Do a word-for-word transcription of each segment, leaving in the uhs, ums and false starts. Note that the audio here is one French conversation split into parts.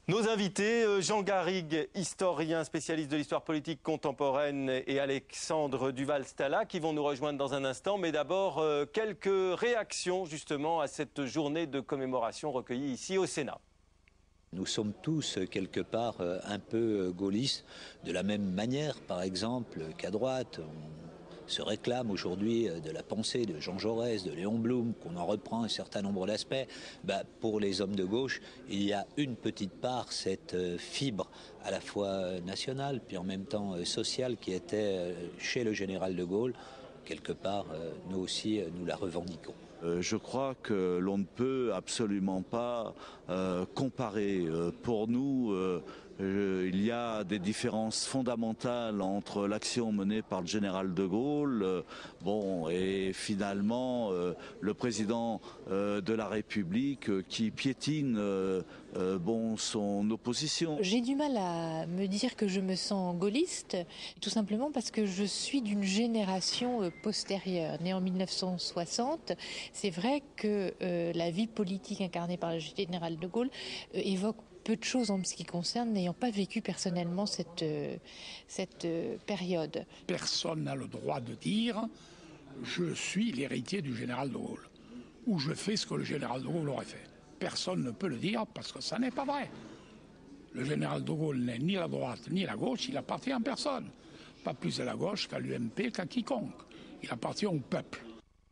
Nos invités, Jean Garrigue, historien spécialiste de l'histoire politique contemporaine, et Alexandre Duval-Stala, qui vont nous rejoindre dans un instant. Mais d'abord, euh, quelques réactions justement à cette journée de commémoration recueillie ici au Sénat. Nous sommes tous quelque part un peu gaullistes, de la même manière par exemple qu'à droite. On se réclame aujourd'hui de la pensée de Jean Jaurès, de Léon Blum, qu'on en reprend un certain nombre d'aspects. Ben, pour les hommes de gauche, il y a une petite part, cette fibre à la fois nationale puis en même temps sociale qui était chez le général de Gaulle. Quelque part, nous aussi, nous la revendiquons. Euh, je crois que l'on ne peut absolument pas euh, comparer. Euh, pour nous, euh, euh, il y a des différences fondamentales entre l'action menée par le général de Gaulle, euh, bon, et finalement euh, le président euh, de la République euh, qui piétine euh, euh, bon, son opposition. J'ai du mal à me dire que je me sens gaulliste, tout simplement parce que je suis d'une génération euh, postérieure, née en mille neuf cent soixante. C'est vrai que euh, la vie politique incarnée par le général de Gaulle euh, évoque peu de choses en ce qui concerne, n'ayant pas vécu personnellement cette, euh, cette euh, période. Personne n'a le droit de dire « je suis l'héritier du général de Gaulle » ou « je fais ce que le général de Gaulle aurait fait ». Personne ne peut le dire parce que ça n'est pas vrai. Le général de Gaulle n'est ni la droite ni la gauche, il appartient à personne. Pas plus à la gauche qu'à l'U M P qu'à quiconque. Il appartient au peuple.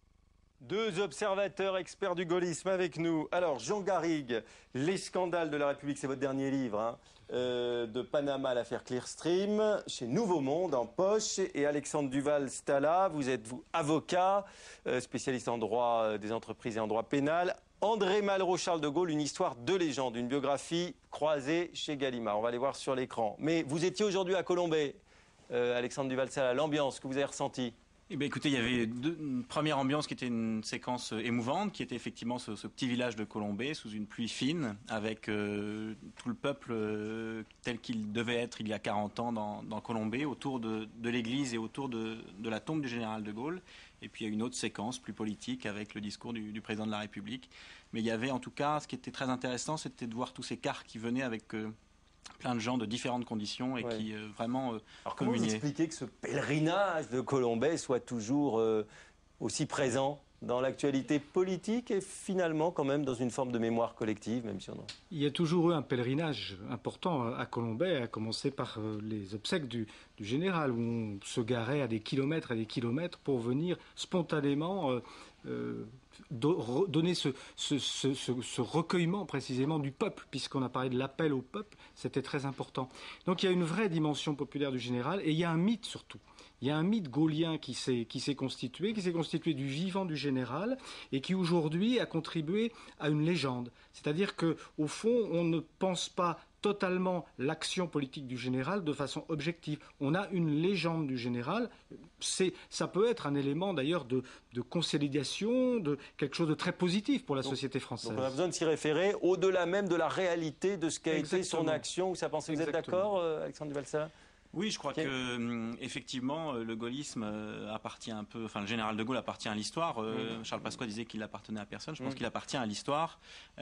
Deux observateurs experts du gaullisme avec nous. Alors, Jean Garrigue, Les scandales de la République, c'est votre dernier livre, hein, euh, de Panama à l'affaire Clearstream, chez Nouveau Monde, en poche. Et Alexandre Duval-Stala, vous êtes, vous, avocat, euh, spécialiste en droit euh, des entreprises et en droit pénal. André Malraux, Charles de Gaulle, une histoire de légende, une biographie croisée chez Gallimard. On va les voir sur l'écran. Mais vous étiez aujourd'hui à Colombey, euh, Alexandre Duval-Stala, l'ambiance que vous avez ressentie. Eh bien, écoutez, il y avait deux, une première ambiance qui était une séquence émouvante, qui était effectivement ce, ce petit village de Colombey sous une pluie fine, avec euh, tout le peuple euh, tel qu'il devait être il y a quarante ans dans, dans Colombey, autour de, de l'église et autour de, de la tombe du général de Gaulle. Et puis il y a une autre séquence plus politique avec le discours du, du président de la République. Mais il y avait en tout cas, ce qui était très intéressant, c'était de voir tous ces cars qui venaient avec Euh, plein de gens de différentes conditions et ouais. qui euh, vraiment euh, Alors comment vous expliquez que ce pèlerinage de Colombey soit toujours euh, aussi présent dans l'actualité politique et finalement quand même dans une forme de mémoire collective, même si on en... Il y a toujours eu un pèlerinage important à Colombey, à commencer par les obsèques du, du général, où on se garait à des kilomètres et des kilomètres pour venir spontanément euh, euh, do, donner ce, ce, ce, ce, ce recueillement précisément du peuple, puisqu'on a parlé de l'appel au peuple, c'était très important. Donc il y a une vraie dimension populaire du général et il y a un mythe surtout. Il y a un mythe gaullien qui s'est qui s'est constitué, qui s'est constitué du vivant du général et qui aujourd'hui a contribué à une légende. C'est-à-dire que au fond, on ne pense pas totalement l'action politique du général de façon objective. On a une légende du général. C'est, ça peut être un élément d'ailleurs de, de consolidation, de quelque chose de très positif pour la donc, société française. Donc on a besoin de s'y référer au-delà même de la réalité de ce qu'a été son action ou sa pensée. Vous Exactement. Êtes d'accord, Alexandre Duval-Stala ? Oui, je crois okay. que effectivement le gaullisme appartient un peu, enfin le général de Gaulle appartient à l'histoire. Euh, mmh. Charles Pasqua disait qu'il appartenait à personne. Je pense mmh. qu'il appartient à l'histoire.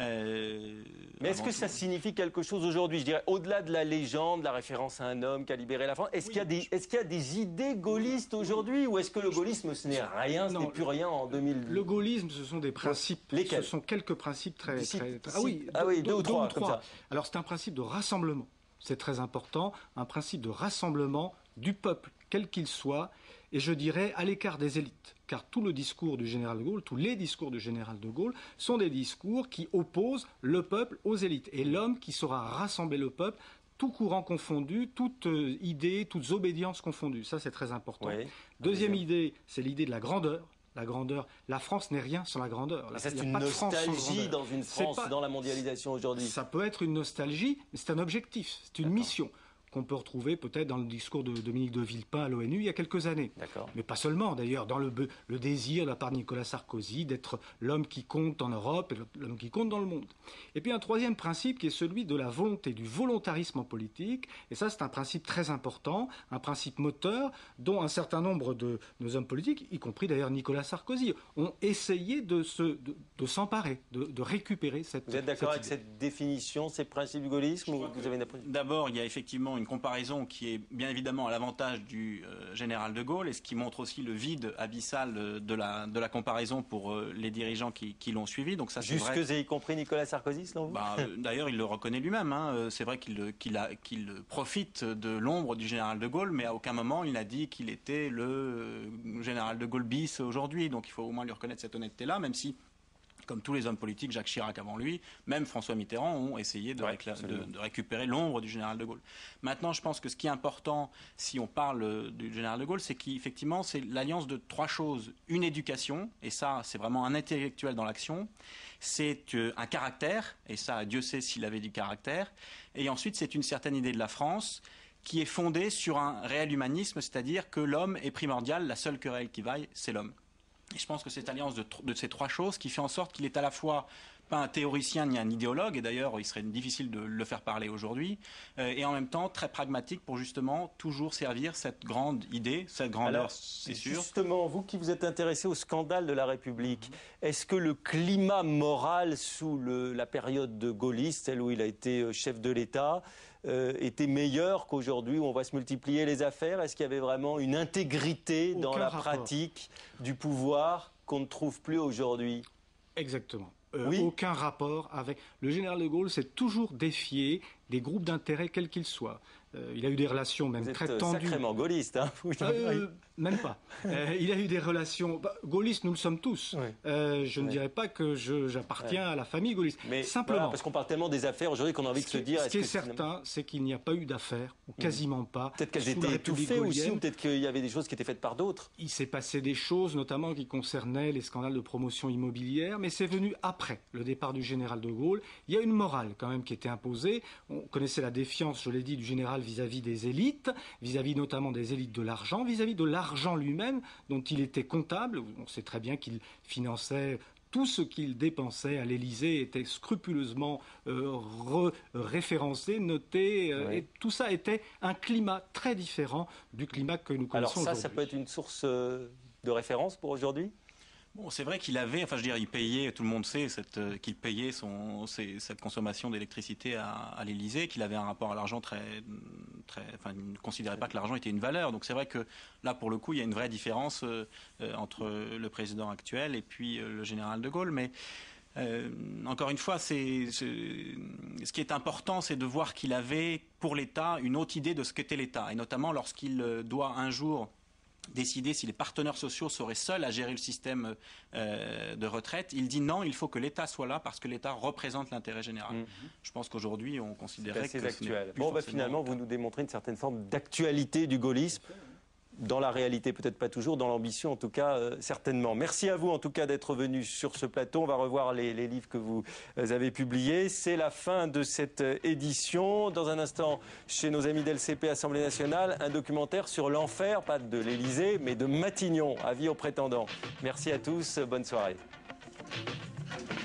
Euh, Mais est-ce que tout... ça signifie quelque chose aujourd'hui? Je dirais au-delà de la légende, la référence à un homme qui a libéré la France. Est-ce oui. qu'il y a des, est-ce qu'il y a des idées gaullistes aujourd'hui, ou est-ce que le gaullisme ce n'est rien, ce n'est plus rien en deux mille? Le gaullisme, ce sont des principes. Lesquels? Ce sont quelques principes très, si, très, très... Si, ah oui, ah oui, deux, deux ou trois. Deux ou trois. Comme ça. Alors c'est un principe de rassemblement. C'est très important, un principe de rassemblement du peuple, quel qu'il soit, et je dirais à l'écart des élites. Car tout le discours du général de Gaulle, tous les discours du général de Gaulle sont des discours qui opposent le peuple aux élites. Et l'homme qui saura rassembler le peuple, tout courant confondu, toute euh, idée, toutes obédiences confondues. Ça, c'est très important. Oui. Deuxième oui. idée, c'est l'idée de la grandeur. La grandeur. La France n'est rien sans la grandeur. La, c'est une nostalgie dans une France, pas, dans la mondialisation aujourd'hui. Ça peut être une nostalgie, mais c'est un objectif, c'est une D'accord. mission. qu'on peut retrouver peut-être dans le discours de Dominique de Villepin à l'ONU il y a quelques années. Mais pas seulement, d'ailleurs, dans le, le désir de la part de Nicolas Sarkozy d'être l'homme qui compte en Europe et l'homme qui compte dans le monde. Et puis un troisième principe qui est celui de la volonté, du volontarisme en politique. Et ça, c'est un principe très important, un principe moteur dont un certain nombre de nos hommes politiques, y compris d'ailleurs Nicolas Sarkozy, ont essayé de, se, de, de s'emparer, de, de récupérer cette. Vous êtes d'accord avec cette définition, ces principes du gaullisme, ou vous avez une approche ? D'abord, il y a effectivement une comparaison qui est bien évidemment à l'avantage du euh, général de Gaulle, et ce qui montre aussi le vide abyssal de la, de la comparaison pour euh, les dirigeants qui, qui l'ont suivi. Donc ça, c'est Jusque vrai. et y compris Nicolas Sarkozy, selon vous ? Bah, euh, D'ailleurs, il le reconnaît lui-même. Hein. C'est vrai qu'il, qu'il, a, qu'il profite de l'ombre du général de Gaulle, mais à aucun moment il n'a dit qu'il était le euh, général de Gaulle bis aujourd'hui. Donc il faut au moins lui reconnaître cette honnêteté-là, même si, comme tous les hommes politiques, Jacques Chirac avant lui, même François Mitterrand ont essayé de, ouais, de, de récupérer l'ombre du général de Gaulle. Maintenant, je pense que ce qui est important, si on parle du général de Gaulle, c'est qu'effectivement, c'est l'alliance de trois choses. Une éducation, et ça, c'est vraiment un intellectuel dans l'action. C'est un caractère, et ça, Dieu sait s'il avait du caractère. Et ensuite, c'est une certaine idée de la France qui est fondée sur un réel humanisme, c'est-à-dire que l'homme est primordial, la seule querelle qui vaille, c'est l'homme. Et je pense que cette alliance de, de ces trois choses qui fait en sorte qu'il est à la fois pas un théoricien ni un idéologue, et d'ailleurs il serait difficile de le faire parler aujourd'hui, euh, et en même temps très pragmatique pour justement toujours servir cette grande idée, cette grandeur, c'est sûr. Justement, vous qui vous êtes intéressé au scandale de la République, mmh. est-ce que le climat moral sous le, la période de gaulliste, celle où il a été chef de l'État, euh, était meilleur qu'aujourd'hui où on va se multiplier les affaires ? Est-ce qu'il y avait vraiment une intégrité Aucun dans la rapport. pratique du pouvoir qu'on ne trouve plus aujourd'hui ? Exactement. Euh, oui. Aucun rapport avec... Le général de Gaulle s'est toujours défié des groupes d'intérêt quels qu'ils soient. Euh, il a eu des relations même vous très êtes tendues. Sacrément gaulliste, hein vous, euh, Même pas. Euh, il a eu des relations... Bah, gaullistes, nous le sommes tous. Oui. Euh, je oui. ne dirais pas que je, j'appartiens oui. à la famille gaulliste. Mais simplement... Voilà, parce qu'on parle tellement des affaires aujourd'hui qu'on a envie de se dire... Ce qui est, est certain, finalement... c'est qu'il n'y a pas eu d'affaires, ou quasiment mmh. pas. Peut-être qu'elles étaient étouffées aussi, ou peut-être qu'il y avait des choses qui étaient faites par d'autres. Il s'est passé des choses, notamment qui concernaient les scandales de promotion immobilière, mais c'est venu après le départ du général de Gaulle. Il y a une morale quand même qui était imposée. On connaissait la défiance, je l'ai dit, du général vis-à-vis des élites, vis-à-vis notamment des élites de l'argent, vis-à-vis de l'argent lui-même, dont il était comptable. On sait très bien qu'il finançait tout ce qu'il dépensait à l'Élysée, était scrupuleusement euh, re- référencé, noté, euh, oui. et tout ça était un climat très différent du climat que nous connaissons aujourd'hui. Alors ça, ça peut être une source euh, de référence pour aujourd'hui ? Bon, c'est vrai qu'il avait, enfin je veux dire, il payait, tout le monde sait cette, euh, qu'il payait son, ses, cette consommation d'électricité à, à l'Élysée, qu'il avait un rapport à l'argent très, très, enfin il ne considérait pas que l'argent était une valeur. Donc c'est vrai que là, pour le coup, il y a une vraie différence euh, entre le président actuel et puis euh, le général de Gaulle. Mais euh, encore une fois, c'est, c'est, ce qui est important, c'est de voir qu'il avait pour l'État une autre idée de ce qu'était l'État, et notamment lorsqu'il doit un jour décider si les partenaires sociaux seraient seuls à gérer le système euh, de retraite. Il dit non, il faut que l'État soit là parce que l'État représente l'intérêt général. Mmh. Je pense qu'aujourd'hui, on considérait c'est que assez actuel. Bon, bah, forcément... finalement, vous nous démontrez une certaine forme d'actualité du gaullisme. Dans la réalité, peut-être pas toujours, dans l'ambition, en tout cas, euh, certainement. Merci à vous, en tout cas, d'être venu sur ce plateau. On va revoir les, les livres que vous avez publiés. C'est la fin de cette édition. Dans un instant, chez nos amis d'L C P Assemblée nationale, un documentaire sur l'enfer, pas de l'Élysée, mais de Matignon, avis aux prétendants. Merci à tous, bonne soirée.